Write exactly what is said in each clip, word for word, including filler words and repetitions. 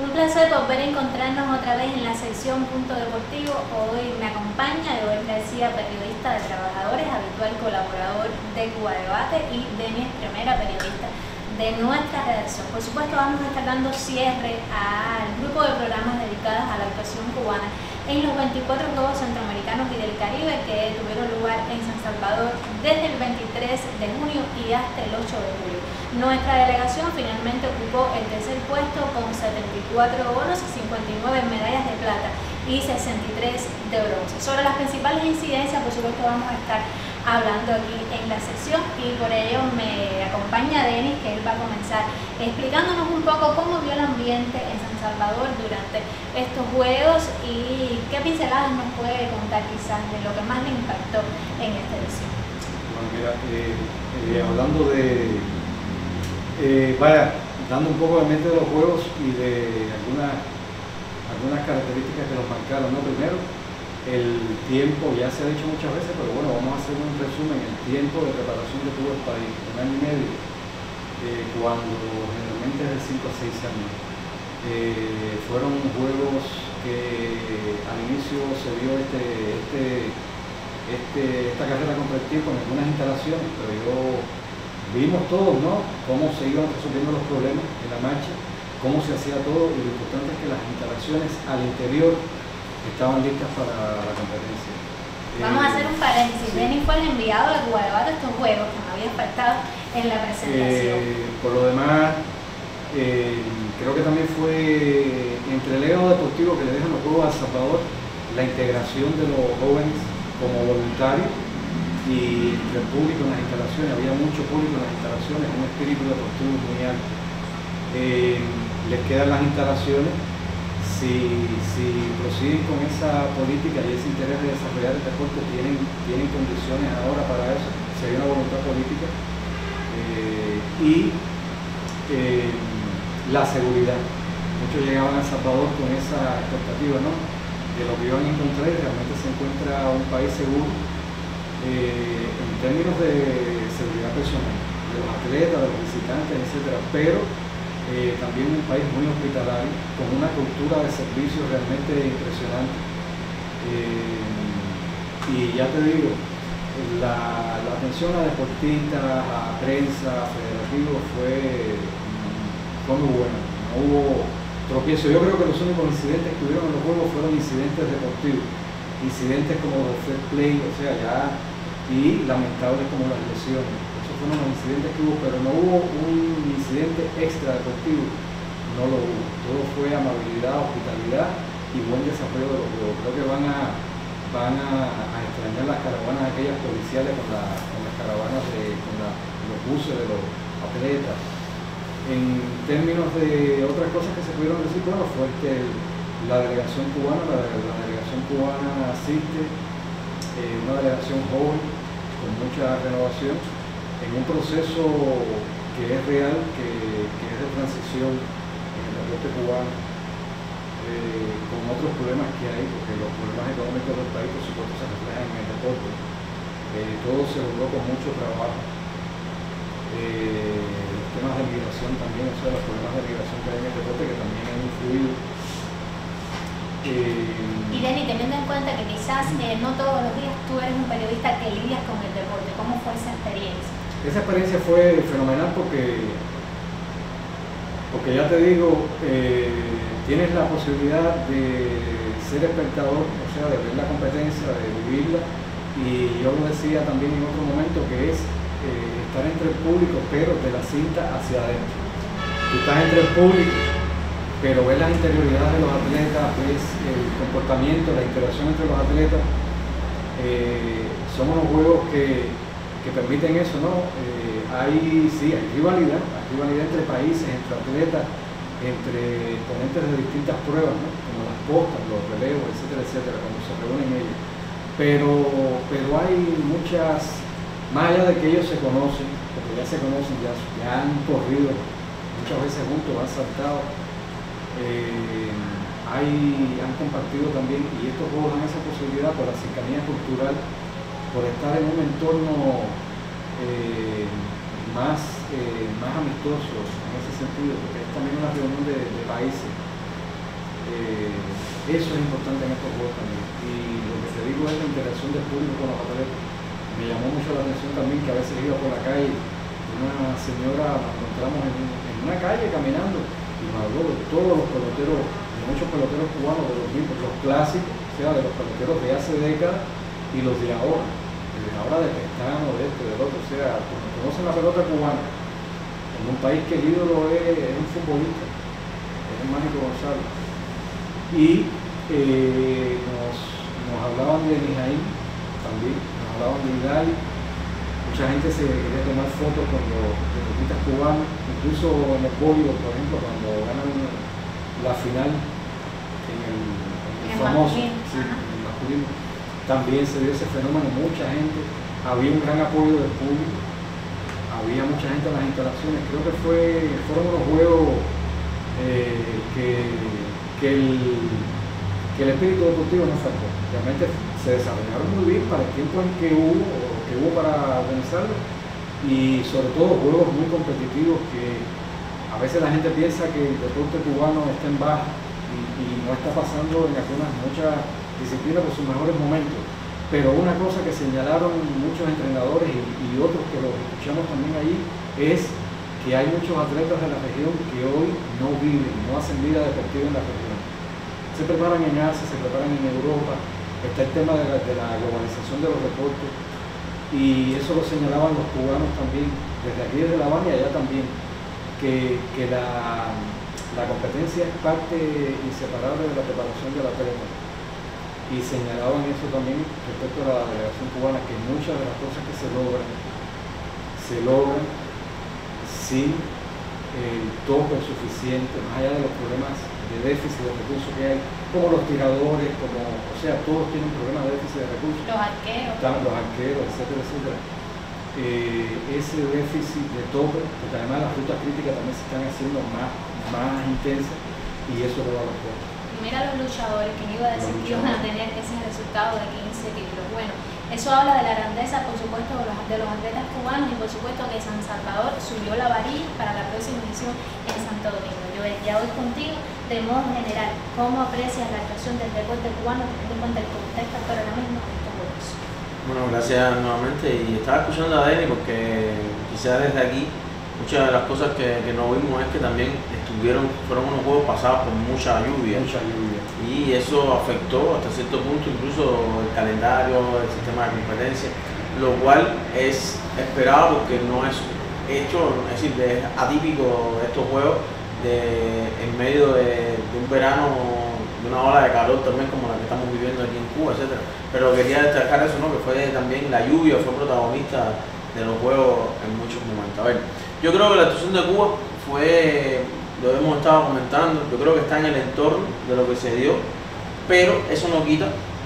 Un placer volver a encontrarnos otra vez en la sección Punto Deportivo. Hoy me acompaña Joel García, periodista de Trabajadores, habitual colaborador de Cuba Debate, y Denis Tremera, periodista de nuestra redacción. Por supuesto, vamos a estar dando cierre al grupo de programas dedicados a la actuación cubana en los veinticuatro Juegos Centroamericanos y del Caribe que tuvieron lugar en San Salvador desde el veintitrés de junio y hasta el ocho de julio. Nuestra delegación finalmente ocupó el tercer puesto con setenta y cuatro oros, cincuenta y nueve medallas de plata y sesenta y tres de bronce. Sobre las principales incidencias, por supuesto, vamos a estar hablando aquí en la sección, y por ello me acompaña Denis, que él va a comenzar explicándonos un poco cómo vio el ambiente en San Salvador durante estos Juegos y qué pinceladas nos puede contar quizás de lo que más le impactó en esta edición. Bueno, mira, eh, eh, hablando de, eh, vaya, dando un poco de mente de los Juegos y de algunas, algunas características que los marcaron, ¿no? Primero, el tiempo, ya se ha dicho muchas veces, pero bueno, vamos a hacer un resumen. El tiempo de preparación que tuvo el país, un año y medio, eh, cuando generalmente es de cinco a seis años. Eh, fueron juegos que al inicio se dio este, este, este, esta carrera contra el tiempo en algunas instalaciones, pero yo, vimos todos, ¿no?, cómo se iban resolviendo los problemas en la marcha, cómo se hacía todo, y lo importante es que las instalaciones al interior estaban listas para la competencia. Vamos eh, a hacer un paréntesis. Sí. Denis fue el enviado de Cuba Debate a estos Juegos, que me había faltado en la presentación. Eh, por lo demás, eh, creo que también fue entre el legado deportivo que le dejan los Juegos a El Salvador, la integración de los jóvenes como voluntarios y entre el público en las instalaciones. Había mucho público en las instalaciones, un espíritu deportivo muy alto. Eh, les quedan las instalaciones. Si, si prosiguen con esa política y ese interés de desarrollar el deporte, tienen, tienen condiciones ahora para eso, si hay una voluntad política. Eh, y eh, la seguridad. Muchos llegaban a El Salvador con esa expectativa, ¿no?, de lo que iban a encontrar, y realmente se encuentra un país seguro eh, en términos de seguridad personal, de los atletas, de los visitantes, etcétera. Pero Eh, también un país muy hospitalario, con una cultura de servicio realmente impresionante. Eh, y ya te digo, la, la atención a deportistas, a prensa, a federativos fue, fue muy buena. No hubo tropiezo. Yo creo que los únicos incidentes que hubieron en los Juegos fueron incidentes deportivos, incidentes como los fair play, o sea, ya, y lamentables como las lesiones. Fueron los incidentes que hubo, pero no hubo un incidente extra deportivo, no lo hubo. Todo fue amabilidad, hospitalidad y buen desarrollo de los juegos. Creo que van a, van a, a extrañar las caravanas aquellas policiales con, la, con las caravanas de con la, los buses de los atletas. En términos de otras cosas que se pudieron decir, bueno, fue que la delegación cubana, la, la delegación cubana asiste, eh, una delegación joven con mucha renovación, en un proceso que es real, que, que es de transición en el deporte cubano, eh, con otros problemas que hay, porque los problemas económicos del país, por supuesto, se reflejan en el deporte. Eh, todo se logró con mucho trabajo. Eh, los temas de migración también, o sea, los problemas de migración que hay en el deporte, que también han influido. Eh, y Denis, teniendo en cuenta que quizás eh, no todos los días tú eres un periodista que lidias con el deporte, ¿cómo fue esa experiencia? Esa experiencia fue fenomenal porque, porque ya te digo, eh, tienes la posibilidad de ser espectador, o sea, de ver la competencia, de vivirla, y yo lo decía también en otro momento, que es eh, estar entre el público, pero de la cinta hacia adentro. Tú estás entre el público, pero ves las interioridades de los atletas, ves el comportamiento, la interacción entre los atletas. Eh, son unos juegos que que permiten eso, ¿no? Eh, hay, sí, hay rivalidad, hay rivalidad entre países, entre atletas, entre ponentes de distintas pruebas, ¿no?, como las postas, los relevos, etcétera, etcétera, cuando se reúnen ellos. Pero, pero hay muchas, más allá de que ellos se conocen, porque ya se conocen, ya, ya han corrido muchas veces juntos, han saltado, eh, hay, han compartido también, y estos juegos dan esa posibilidad por la cercanía cultural, por estar en un entorno eh, más, eh, más amistoso en ese sentido, porque es también una reunión de, de países, Eso es importante en estos juegos también. Y lo que te digo es la interacción del público con los atletas. Me llamó mucho la atención también que a veces iba por la calle, una señora la encontramos en, en una calle caminando y me habló de todos los peloteros, de muchos peloteros cubanos, de los mismos, los clásicos, o sea, de los peloteros de hace décadas y los de ahora, de ahora de Pestano, de este, del otro, o sea, conocen la pelota cubana en un país que el ídolo es, es un futbolista, es el Mágico González. Y eh, nos, nos hablaban de Mijaín también, nos hablaban de Hidalgo. Mucha gente se quería tomar fotos con los deportistas cubanos, incluso en el podio, por ejemplo, cuando ganan la final en el, en el famoso, sí, en el masculino, también se dio ese fenómeno, mucha gente, había un gran apoyo del público, había mucha gente en las instalaciones. Creo que fue, fueron unos juegos eh, que, que, el, que el espíritu deportivo no faltó. Realmente se desarrollaron muy bien para el tiempo en que hubo, que hubo para organizarlo, y sobre todo juegos muy competitivos que a veces la gente piensa que el deporte cubano está en baja y, y no está pasando en algunas muchas disciplinas por sus mejores momentos. Pero una cosa que señalaron muchos entrenadores y, y otros que los escuchamos también ahí es que hay muchos atletas de la región que hoy no viven, no hacen vida deportiva en la región. Se preparan en Asia, se preparan en Europa, está el tema de la, de la globalización de los deportes, y eso lo señalaban los cubanos también, desde aquí desde La Habana y allá también, que, que la, la competencia es parte inseparable de la preparación del atleta. Y señalaban eso también respecto a la delegación cubana, que muchas de las cosas que se logran, se logran sin el tope suficiente, más allá de los problemas de déficit de recursos que hay, como los tiradores, como, o sea, todos tienen problemas de déficit de recursos. Los arqueros. Están los arqueros, etcétera, etcétera. Eh, ese déficit de tope, porque además las rutas críticas también se están haciendo más, más intensas, y eso lo da los costos. Mira los luchadores, que iba a decir que iban a tener ese resultado de quince títulos. Bueno, eso habla de la grandeza, por supuesto, de los, de los atletas cubanos, y por supuesto que San Salvador subió la varilla para la próxima edición en Santo Domingo. Yo ya voy contigo, de modo general, ¿cómo aprecias la actuación del deporte cubano teniendo en cuenta el contexto actual ahora mismo en estos juegos? Bueno, gracias nuevamente. Y estaba escuchando a Deni porque quizás desde aquí muchas de las cosas que, que no vimos es que también estuvieron, fueron unos juegos pasados por mucha lluvia. Mucha lluvia. Y eso afectó hasta cierto punto incluso el calendario, el sistema de competencia, lo cual es esperado porque no es hecho, es decir, es atípico estos juegos de, en medio de, de un verano, de una ola de calor también como la que estamos viviendo aquí en Cuba, etcétera. Pero quería destacar eso, ¿no? Que fue también la lluvia, fue protagonista de los juegos en muchos momentos. A ver, yo creo que la actuación de Cuba fue, lo hemos estado comentando, yo creo que está en el entorno de lo que se dio, pero eso no quita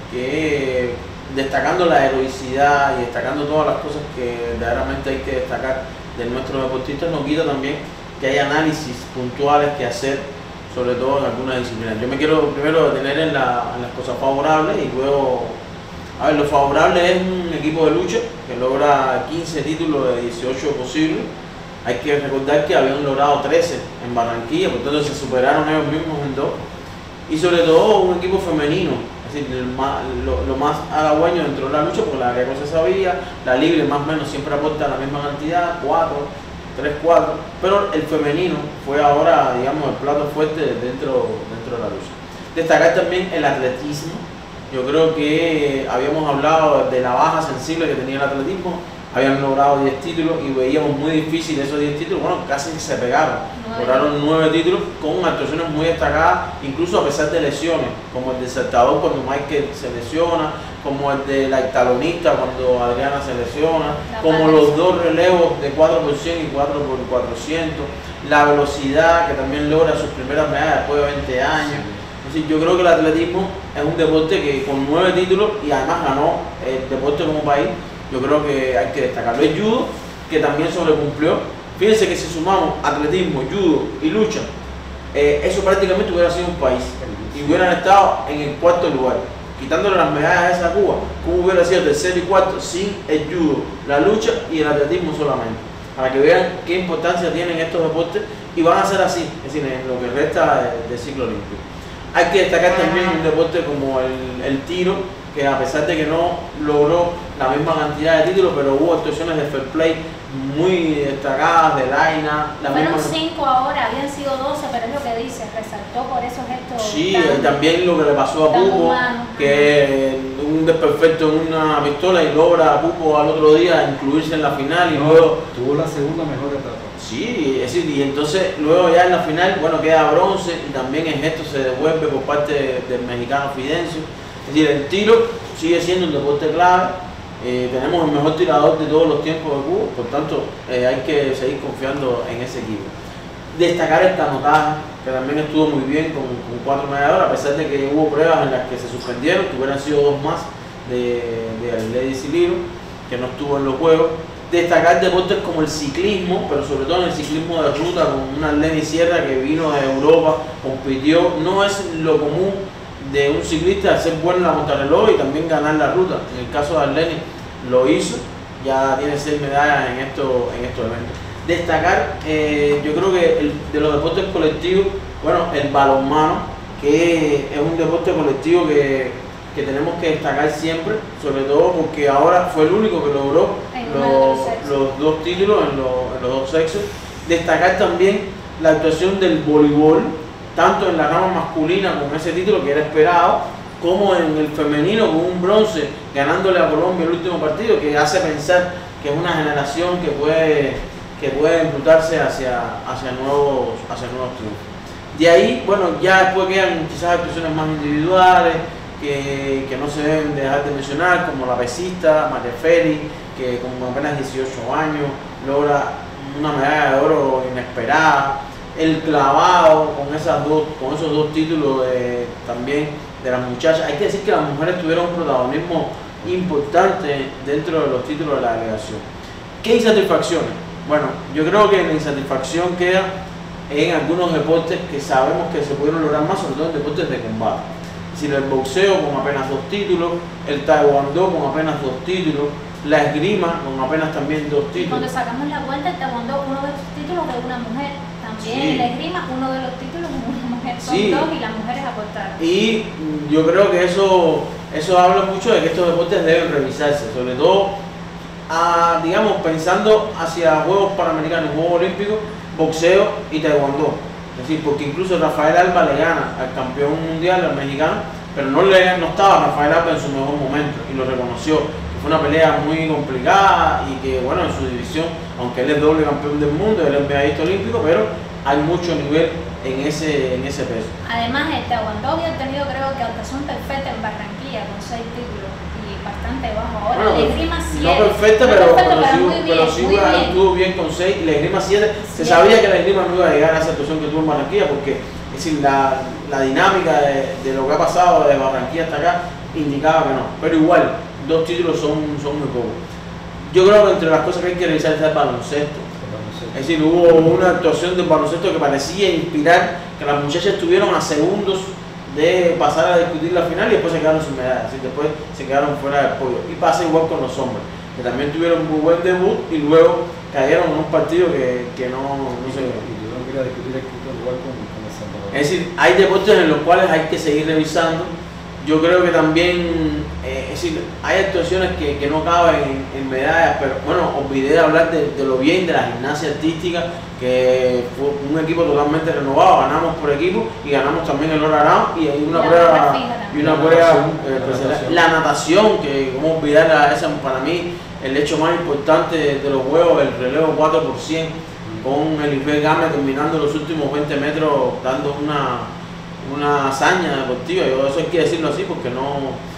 que, destacando la heroicidad y destacando todas las cosas que verdaderamente hay que destacar de nuestros deportistas, no quita también que hay análisis puntuales que hacer, sobre todo en algunas disciplinas. Yo me quiero primero detener en, la, en las cosas favorables y luego, a ver, lo favorable es un equipo de lucha que logra quince títulos de dieciocho posibles. Hay que recordar que habían logrado trece en Barranquilla, por tanto se superaron ellos mismos en dos. Y sobre todo un equipo femenino, es decir, el más, lo, lo más halagüeño dentro de la lucha, porque la greco se sabía, la libre más o menos siempre aporta la misma cantidad, cuatro, tres, cuatro, pero el femenino fue ahora, digamos, el plato fuerte dentro, dentro de la lucha. Destacar también el atletismo. Yo creo que habíamos hablado de la baja sensible que tenía el atletismo. Habían logrado diez títulos y veíamos muy difícil esos diez títulos, bueno, casi se pegaron. Lograron nueve títulos con actuaciones muy destacadas, incluso a pesar de lesiones, como el desertador cuando Michael se lesiona, como el de la talonista cuando Adriana se lesiona, como los dos relevos de cuatro por cien y cuatro por cuatrocientos, la velocidad que también logra sus primeras medallas después de veinte años. Es decir, yo creo que el atletismo es un deporte que con nueve títulos y además ganó el deporte como país, yo creo que hay que destacarlo. El judo, que también sobrecumplió. Fíjense que si sumamos atletismo, judo y lucha, eh, eso prácticamente hubiera sido un país y hubieran estado en el cuarto lugar. Quitándole las medallas a esa Cuba, Cuba hubiera sido tercero y cuarto sin el judo, la lucha y el atletismo solamente. Para que vean qué importancia tienen estos deportes, y van a ser así, es decir, en lo que resta del ciclo olímpico. Hay que destacar también un deporte como el, el tiro, que a pesar de que no logró la misma cantidad de títulos, pero hubo actuaciones de fair play muy destacadas, de Laina. La Fueron misma... cinco ahora, habían sido doce, pero es lo que dice, resaltó por esos gestos. Sí, tan, y también lo que le pasó a Pupo, humano. que un desperfecto en una pistola y logra a Pupo al otro día incluirse en la final y no, luego... tuvo la segunda mejor etapa. Sí, es decir, y entonces luego ya en la final, bueno, queda bronce y también el gesto se devuelve por parte de, del mexicano Fidencio. Es decir, el tiro sigue siendo un deporte clave, eh, tenemos el mejor tirador de todos los tiempos de Cuba, por tanto eh, hay que seguir confiando en ese equipo. Destacar el canotaje, que también estuvo muy bien con, con cuatro medallas, a pesar de que hubo pruebas en las que se suspendieron, que hubieran sido dos más de, de Lady Siliro, que no estuvo en los juegos. Destacar deportes como el ciclismo, pero sobre todo en el ciclismo de ruta, con una Arleni Sierra que vino de Europa, compitió. No es lo común de un ciclista ser bueno en la contrarreloj y también ganar la ruta. En el caso de Arleni lo hizo, ya tiene seis medallas en, esto, en estos eventos. Destacar, eh, yo creo que el, de los deportes colectivos, bueno, el balonmano, que es un deporte colectivo que, que tenemos que destacar siempre, sobre todo porque ahora fue el único que logró los, los dos títulos en los, en los dos sexos. Destacar también la actuación del voleibol, tanto en la rama masculina con ese título que era esperado, como en el femenino con un bronce ganándole a Colombia el último partido, que hace pensar que es una generación que puede, que puede imputarse hacia, hacia, nuevos, hacia nuevos triunfos. De ahí, bueno, ya después quedan quizás actuaciones más individuales que, que no se deben dejar de mencionar, como la pesista María Félix, que con apenas dieciocho años logra una medalla de oro inesperada. El clavado con, esas dos, con esos dos títulos de, también de las muchachas. Hay que decir que las mujeres tuvieron un protagonismo importante dentro de los títulos de la delegación. ¿Qué insatisfacciones? Bueno, yo creo que la insatisfacción queda en algunos deportes que sabemos que se pudieron lograr más, sobre todo en deportes de combate. Es decir, el boxeo con apenas dos títulos, el taekwondo con apenas dos títulos, la esgrima con apenas también dos títulos. Cuando sacamos la vuelta, el taekwondo, uno de los títulos de una mujer. También Sí. en la esgrima, uno de los títulos de una mujer. Son Sí. dos y las mujeres aportaron. Y yo creo que eso, eso habla mucho de que estos deportes deben revisarse, sobre todo, a, digamos, pensando hacia Juegos Panamericanos, Juegos Olímpicos, boxeo y taekwondo. Es decir, porque incluso Rafael Alba le gana al campeón mundial, al mexicano, pero no, le, no estaba Rafael Alba en su mejor momento y lo reconoció. Fue una pelea muy complicada y que, bueno, en su división, aunque él es doble campeón del mundo, él es medallista olímpico, pero hay mucho nivel en ese, en ese peso. Además, el taekwondo había tenido, creo que actuación perfecta en Barranquilla con seis títulos y bastante bajo. Ahora, Bueno, la esgrima siete. no perfecta, no pero, perfecta, pero, sí, muy bien, pero sí muy bien. estuvo bien con seis. La esgrima siete, se Siete. sabía que la esgrima no iba a llegar a esa actuación que tuvo en Barranquilla, porque es decir, la, la dinámica de, de lo que ha pasado de Barranquilla hasta acá indicaba que no. Pero igual, dos títulos son, son muy pocos. Yo creo que entre las cosas que hay que revisar está el baloncesto. Es decir, hubo una actuación del baloncesto que parecía inspirar, que las muchachas estuvieron a segundos de pasar a discutir la final y después se quedaron sin medallas, y después se quedaron fuera del podio. Y pasa igual con los hombres, que también tuvieron muy buen debut y luego cayeron en un partido que, que no, no se... Y tuvieron que ir a discutir el quinto lugar con, con el Salvador. Es decir, hay deportes en los cuales hay que seguir revisando. Yo creo que también, eh, es decir, hay actuaciones que, que no caben en, en medallas, pero bueno, olvidé de hablar de, de lo bien de la gimnasia artística, que fue un equipo totalmente renovado, ganamos por equipo y ganamos también el oro round y hay una La prueba barra fija y una La prueba natación, eh, la especial. natación. La natación, que como olvidar la- esa para mí el hecho más importante de, de los juegos, el relevo cuatro por cien, con el Ife Game terminando los últimos veinte metros dando una una hazaña deportiva. Yo eso hay que decirlo así porque no,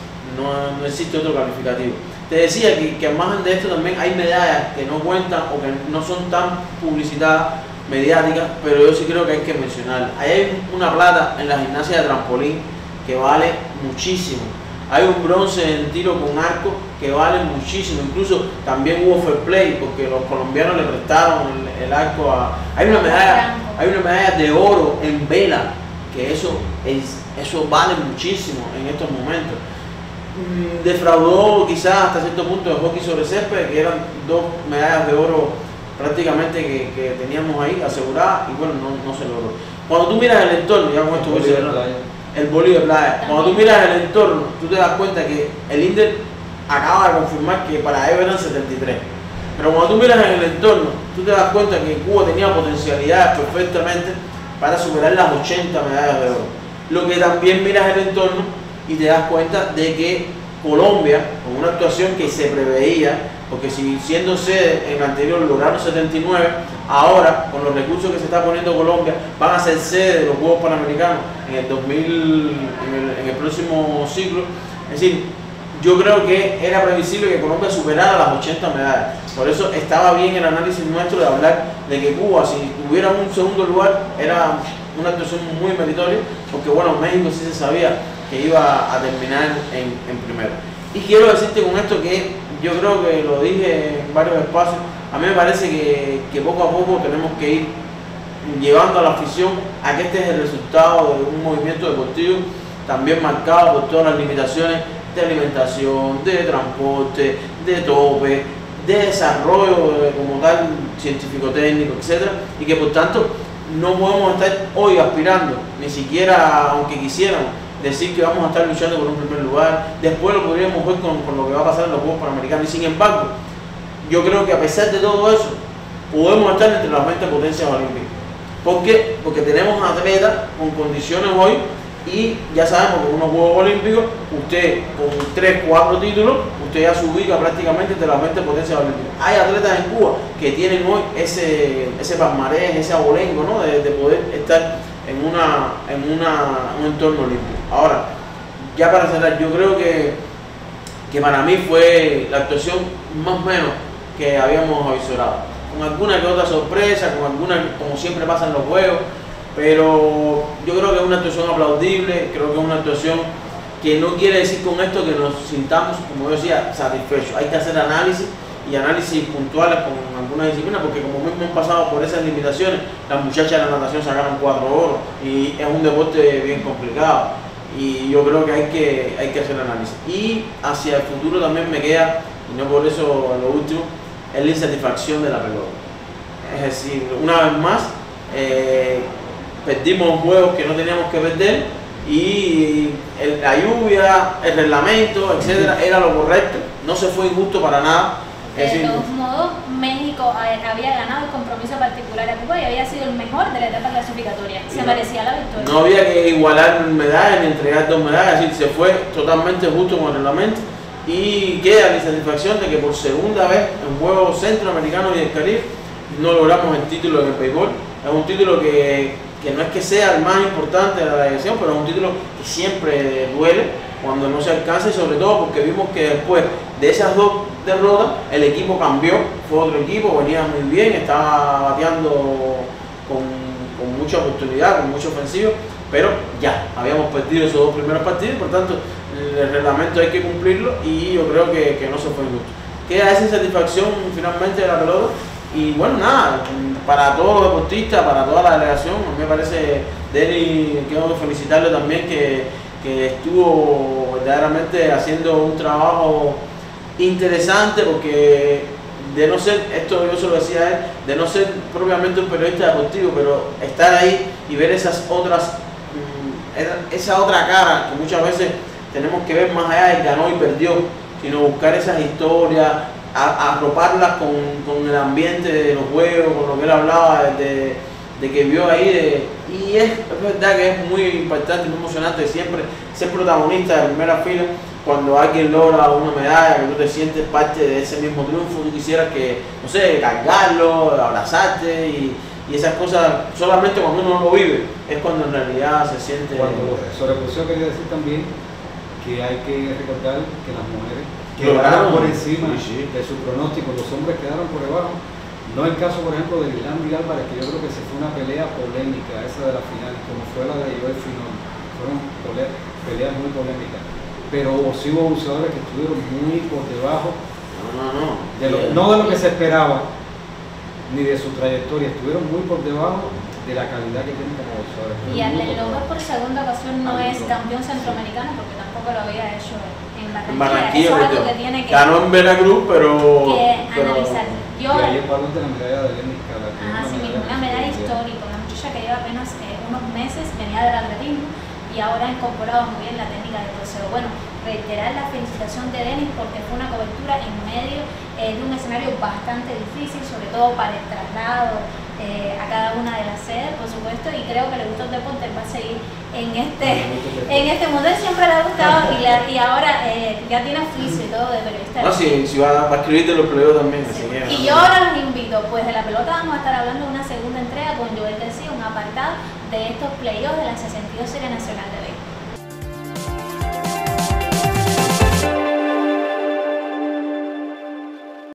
no, no existe otro calificativo. Te decía que, que al margen de esto también hay medallas que no cuentan o que no son tan publicitadas, mediáticas, pero yo sí creo que hay que mencionarlas. Ahí hay una plata en la gimnasia de trampolín que vale muchísimo. Hay un bronce en tiro con arco que vale muchísimo. Incluso también hubo fair play porque los colombianos le prestaron el, el arco a... Hay una medalla, hay una medalla de oro en vela, que eso, es, eso vale muchísimo en estos momentos. Mm, defraudó quizás hasta cierto punto de hockey sobre césped, que eran dos medallas de oro prácticamente que, que teníamos ahí aseguradas y bueno, no, no se logró. Cuando tú miras el entorno, ya con esto voy cerrando, el boli de playa. Cuando tú miras el entorno, tú te das cuenta que el Inter acaba de confirmar que para ellos eran setenta y tres. Pero cuando tú miras en el entorno, tú te das cuenta que Cuba tenía potencialidades perfectamente para superar las ochenta medallas de oro. Lo que también miras el entorno y te das cuenta de que Colombia, con una actuación que se preveía, porque si siendo sede en el anterior lograron setenta y nueve, ahora con los recursos que se está poniendo Colombia van a ser sede de los Juegos Panamericanos en el dos mil, en el, en el próximo ciclo. Es decir, yo creo que era previsible que Colombia superara las ochenta medallas. Por eso estaba bien el análisis nuestro de hablar de que Cuba, si tuviera un segundo lugar, era una actuación muy meritoria, porque bueno, México sí se sabía que iba a terminar en, en primero. Y quiero decirte con esto que yo creo que lo dije en varios espacios, a mí me parece que, que poco a poco tenemos que ir llevando a la afición a que este es el resultado de un movimiento deportivo también marcado por todas las limitaciones de alimentación, de transporte, de tope, de desarrollo como tal, científico-técnico, etcétera, y que por tanto no podemos estar hoy aspirando, ni siquiera aunque quisiéramos, decir que vamos a estar luchando por un primer lugar. Después lo podríamos ver con, con lo que va a pasar en los Juegos Panamericanos, y sin embargo, yo creo que a pesar de todo eso, podemos estar entre las veinte potencias olímpicas. ¿Por qué? Porque tenemos atletas con condiciones hoy, y ya sabemos que en unos Juegos Olímpicos, usted con tres, cuatro títulos, usted ya se ubica prácticamente entre las veinte potencias olímpicas. Hay atletas en Cuba que tienen hoy ese, ese palmarés, ese abolengo, ¿no? de, de poder estar en, una, en una, un entorno olímpico. Ahora, ya para cerrar, yo creo que, que para mí fue la actuación más o menos que habíamos avisorado. Con alguna que otra sorpresa, con alguna, como siempre pasa en los juegos, pero yo creo que es una actuación aplaudible, creo que es una actuación que no quiere decir con esto que nos sintamos, como yo decía, satisfechos. Hay que hacer análisis y análisis puntuales con algunas disciplinas, porque como mismo han pasado por esas limitaciones, las muchachas de la natación sacaron cuatro oros y es un deporte bien complicado, y yo creo que hay que, hay que hacer análisis. Y hacia el futuro también me queda, y no por eso lo último, es la insatisfacción de la pelota. Es decir, una vez más, eh, perdimos juegos que no teníamos que perder, y el, la lluvia, el reglamento, etcétera, era lo correcto, no se fue injusto para nada. De Es decir, todos modos, México había ganado el compromiso particular a Cuba y había sido el mejor de la etapa clasificatoria. Se merecía la victoria. no había que igualar medallas ni entregar dos medallas, es decir, se fue totalmente justo con el reglamento, y queda la insatisfacción de que por segunda vez en Juegos Centroamericanos y del Caribe no logramos el título en el béisbol. Es un título que, que no es que sea el más importante de la delegación, pero es un título que siempre duele cuando no se alcanza, y sobre todo porque vimos que después de esas dos derrotas el equipo cambió, fue otro equipo, venía muy bien, estaba bateando con, con mucha oportunidad, con mucha ofensiva, pero ya habíamos perdido esos dos primeros partidos, por tanto el reglamento hay que cumplirlo, y yo creo que, que no se fue injusto. Queda esa insatisfacción finalmente de la pelota. Y bueno, nada, para todos los deportistas, para toda la delegación, a mí me parece, Denis, quiero felicitarle también, que, que estuvo verdaderamente haciendo un trabajo interesante, porque de no ser, esto yo se lo decía a él, de no ser propiamente un periodista deportivo, pero estar ahí y ver esas otras, esa otra cara que muchas veces tenemos que ver más allá del ganó y perdió, sino buscar esas historias, a, arroparlas con, con el ambiente de los juegos, con lo que él hablaba de, de que vio ahí, de, y es, es verdad que es muy impactante, muy emocionante siempre ser protagonista de primera fila cuando alguien logra una medalla, que tú te sientes parte de ese mismo triunfo, tú quisieras que, no sé, cargarlo, abrazarte, y, y esas cosas, solamente cuando uno lo vive es cuando en realidad se siente. Cuando sobre el profesor quería decir también que hay que recordar que las mujeres quedaron por encima sí, sí. de su pronóstico, los hombres quedaron por debajo. No el caso, por ejemplo, de Lilandi Álvarez, que yo creo que se fue una pelea polémica, esa de la final, como fue la de Joel Finón. Fueron peleas muy polémicas. Pero sí hubo boxeadores que estuvieron muy por debajo, no, no, no. De lo, no de lo que se esperaba, ni de su trayectoria, estuvieron muy por debajo de la calidad que tienen como boxeadores. Y Arlen López por segunda ocasión no es campeón centroamericano, porque tampoco lo había hecho en Barranquilla. En Barranquilla, eso es algo que tiene que, ganó en Veracruz, pero que pero, analizar. Yo, y ayer habló de la medalla de Lenny Scala. Ajá, sí mismo, una medalla histórica, una muchacha que lleva apenas eh, unos meses, venía del atletismo, y y ahora ha incorporado muy bien la técnica de poseo. Bueno, reiterar la felicitación de Denis porque fue una cobertura en medio eh, de un escenario bastante difícil, sobre todo para el traslado eh, a cada una de las sedes, por supuesto, y creo que le gustó el deporte, va a seguir en este, en este mundo, siempre le ha gustado y, la, y ahora eh, ya tiene oficio y todo de periodista. No, sí, si va, va a escribir de los playoffs también. Sí. Así que, Y yo ahora los invito, pues de la pelota vamos a estar hablando de una segunda entrega con Joel García, un apartado de estos playoffs de la sesenta y dos Serie Nacional de